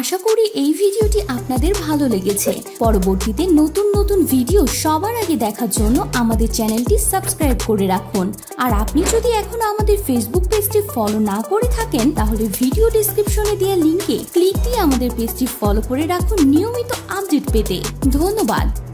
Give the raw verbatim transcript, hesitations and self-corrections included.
আশা করি এই ভিডিওটি আপনাদের ভালো লেগেছে। পরবর্তীতে নতুন নতুন ভিডিও সবার আগে দেখার জন্য আমাদের চ্যানেলটি সাবস্ক্রাইব করে রাখুন। আর আপনি যদি এখনো আমাদের ফেসবুক পেজটি ফলো না করে থাকেন তাহলে ভিডিও ডেসক্রিপশনে দেওয়া লিংকে ক্লিক দিয়ে আমাদের পেজটি ফলো করে রাখুন নিয়মিত আপডেট পেতে। ধন্যবাদ।